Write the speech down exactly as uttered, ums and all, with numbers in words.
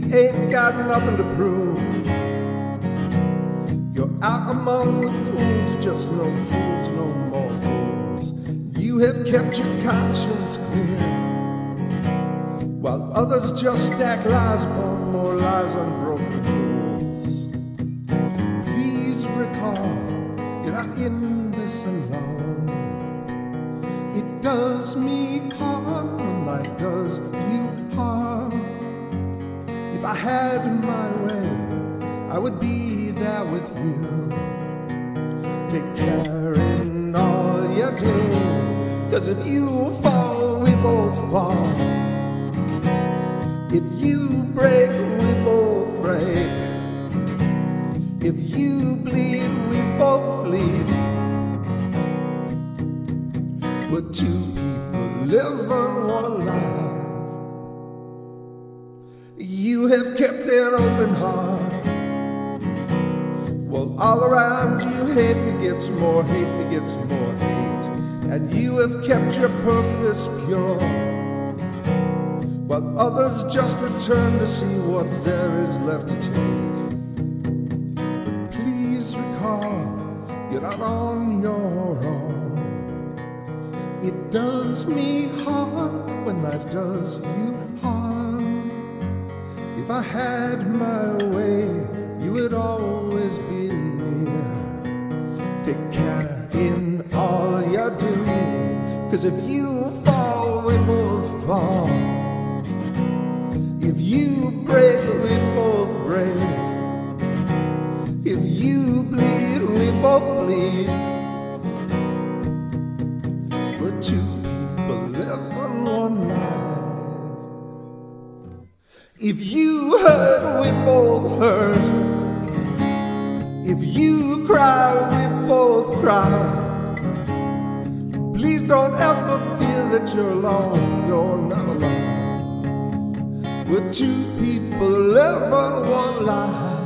ain't got nothing to prove. You're out among the fools, just no fools, no more fools. You have kept your conscience clear, while others just stack lies upon more lies on broken rules. Please recall, you're not in this alone. It does me harm when life does you harm. If I had my way, I would be there with you. Take care in all you do, 'cause if you fall, we both fall. If you break, we both break. If you bleed, we both bleed. But two people live on one life. You have kept an open heart. Well, all around you, hate begets more, hate begets more hate. And you have kept your purpose pure, while others just return to see what there is left to take. But please recall, you're not on your own. It does me harm when life does you harm. If I had my way, you would always be near. Take care in all you do, 'cause if you fall, we both fall. If you break, we both break. If you bleed, we both bleed. But two people live on one life. If you hurt, we both hurt. If you cry, we both cry. Please don't ever feel that you're alone. You're not alone. We're two people live on one life.